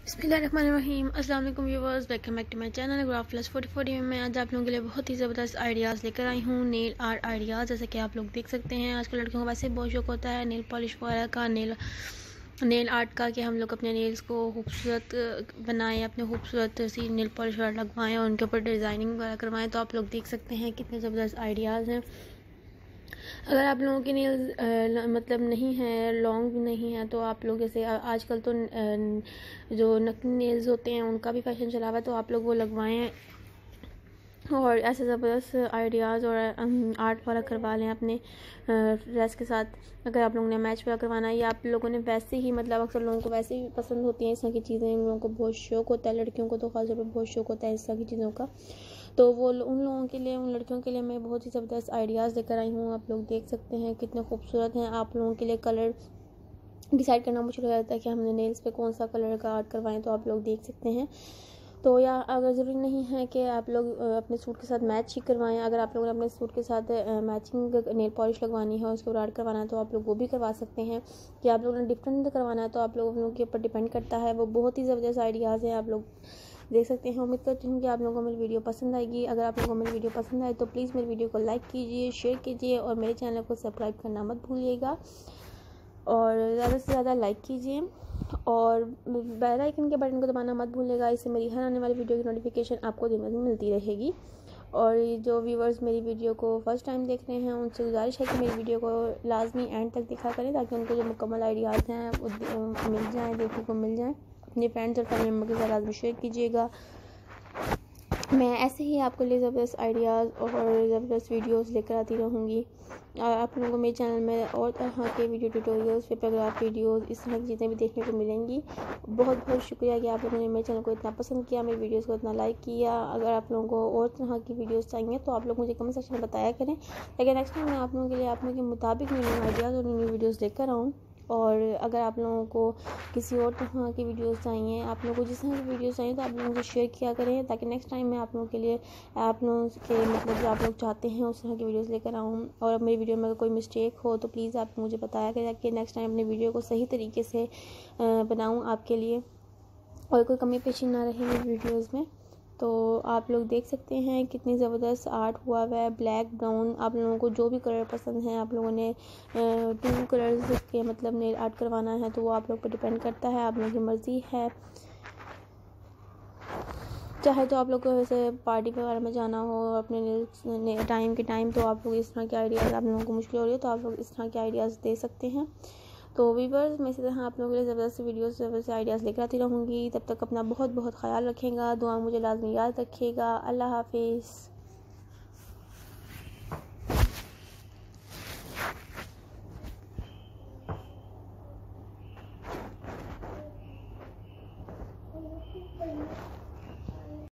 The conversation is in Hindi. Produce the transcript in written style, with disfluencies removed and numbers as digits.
बिस्मिल्लाहिर्रहमानिर्रहीम। अस्सलाम वालेकुम viewers, welcome back to my channel graph plus 44 में मैं आज आप लोगों के लिए बहुत ही ज़बरदस्त आइडियाज़ लेकर आई हूँ। नेल आर्ट आइडियाज़, जैसे कि आप लोग देख सकते हैं आजकल लड़कियों को वैसे बहुत शौक होता है नेल पॉलिश वगैरह का, नेल आर्ट का, कि हम लोग अपने नेल्स को खूबसूरत बनाएं, अपने खूबसूरत सी नेल पॉलिश वगैरह लगवाएं और उनके ऊपर डिज़ाइनिंग वगैरह करवाएं। तो आप लोग देख सकते हैं कितने ज़बरदस्त आइडियाज़ हैं। अगर आप लोगों के नेल्स मतलब नहीं है, लॉन्ग भी नहीं है, तो आप लोग जैसे आजकल तो जो नकली नेल्स होते हैं उनका भी फैशन चला हुआ है, तो आप लोग वो लगवाएं और ऐसे ज़बरदस्त आइडियाज़ और आर्ट वाला करवा लें अपने ड्रेस के साथ। अगर आप लोगों ने मैच वाला करवाना है या आप लोगों ने वैसे ही, मतलब अक्सर लोगों को वैसे ही पसंद होती हैं इस तरह की चीज़ें, उन लोगों को बहुत शौक होता है, लड़कियों को तो खासतौर पर बहुत शौक होता है इस तरह की चीज़ों का। तो वो उन लोगों के लिए, उन लड़कियों के लिए मैं बहुत ही ज़बरदस्त आइडियाज़ लेकर आई हूँ। आप लोग देख सकते हैं कितने खूबसूरत हैं। आप लोगों के लिए कलर डिसाइड करना मुश्किल हो जाता है कि हमने नेल्स पे कौन सा कलर का आर्ट करवाएं, तो आप लोग देख सकते हैं। तो या अगर ज़रूरी नहीं है कि आप लोग अपने सूट के साथ मैच ही करवाएं, अगर आप लोगों ने अपने सूट के साथ मैचिंग नेल पॉलिश लगवानी है और उसके ऊपर आर्ट करवाना है तो आप लोग वो भी करवा सकते हैं। कि आप लोगों ने डिफरेंट करवाना है तो आप लोगों के ऊपर डिपेंड करता है। वो बहुत ही ज़बरदस्त आइडियाज़ हैं, आप लोग देख सकते हैं। उम्मीद करती हूँ कि आप लोगों को मेरी वीडियो पसंद आएगी। अगर आप लोगों को मेरी वीडियो पसंद आए तो प्लीज़ मेरी वीडियो को लाइक कीजिए, शेयर कीजिए और मेरे चैनल को सब्सक्राइब करना मत भूलिएगा और ज़्यादा से ज़्यादा लाइक कीजिए और बेल आइकन के बटन को दबाना मत भूलिएगा। इससे मेरी हर आने वाली वीडियो की नोटिफिकेशन आपको दिन में मिलती रहेगी। और जो व्यूवर्स मेरी वीडियो को फर्स्ट टाइम देख रहे हैं उनसे गुजारिश है कि मेरी वीडियो को लाजमी एंड तक देखा करें, ताकि उनको जो मुकम्मल आइडियाज़ हैं वो मिल जाएँ, देखने को मिल जाएँ। अपने फ्रेंड्स और फैमिली मेम्बर के साथ लाजमी शेयर कीजिएगा। मैं ऐसे ही आपके लिए ज़बरदस्त आइडियाज़ और ज़बरदस्त वीडियोस लेकर आती रहूँगी। आप लोगों को मेरे चैनल में और तरह के वीडियो ट्यूटोरियल्स, पैराग्राफ वीडियोस, इस तरह की चीज़ें भी देखने को मिलेंगी। बहुत बहुत शुक्रिया कि आप लोगों ने मेरे चैनल को इतना पसंद किया, मेरी वीडियोस को इतना लाइक किया। अगर आप लोगों को और तरह की वीडियोस चाहिए तो आप लोग मुझे कमेंट सेक्शन में बताया करें, ताकि नेक्स्ट टाइम मैं आप लोगों के लिए, आप लोगों के मुताबिक न्यू आइडियाज़ और न्यू वीडियोज़ लेकर आऊँ। और अगर आप लोगों को किसी और तरह की वीडियोस चाहिए, आप लोगों को जिस तरह की वीडियोस चाहिए, तो आप लोगों से शेयर किया करें, ताकि नेक्स्ट टाइम मैं आप लोगों के लिए, आप लोगों के मतलब जो आप लोग चाहते हैं उस तरह की वीडियोस लेकर आऊँ। और मेरी वीडियो में अगर कोई मिस्टेक हो तो प्लीज़ आप मुझे बताया करें, ताकि नेक्स्ट टाइम अपनी वीडियो को सही तरीके से बनाऊँ आपके लिए और कोई कमी पेशी ना रहे मेरी वीडियोज़ में। तो आप लोग देख सकते हैं कितनी ज़बरदस्त आर्ट हुआ हुआ है। ब्लैक, ब्राउन, आप लोगों को जो भी कलर पसंद है, आप लोगों ने 2 कलर्स के मतलब नेल आर्ट करवाना है तो वो आप लोग पर डिपेंड करता है, आप लोगों की मर्ज़ी है। चाहे तो आप लोग को वैसे पार्टी वगैरह में जाना हो अपने नेल्स टाइम के टाइम, तो आप लोग इस तरह के आइडियाज़, आप लोगों को मुश्किल हो रही है तो आप लोग इस तरह के आइडियाज़ दे सकते हैं। तो व्यूअर्स, मैं इसी तरह आप लोगों के लिए ज़बरदस्त वीडियोस, ज़बरदस्त आइडियाज़ लेकर आती रहूँगी। तब तक अपना बहुत बहुत ख्याल रखेगा, दुआ मुझे लाजमी याद रखिएगा। अल्लाह हाफिज़।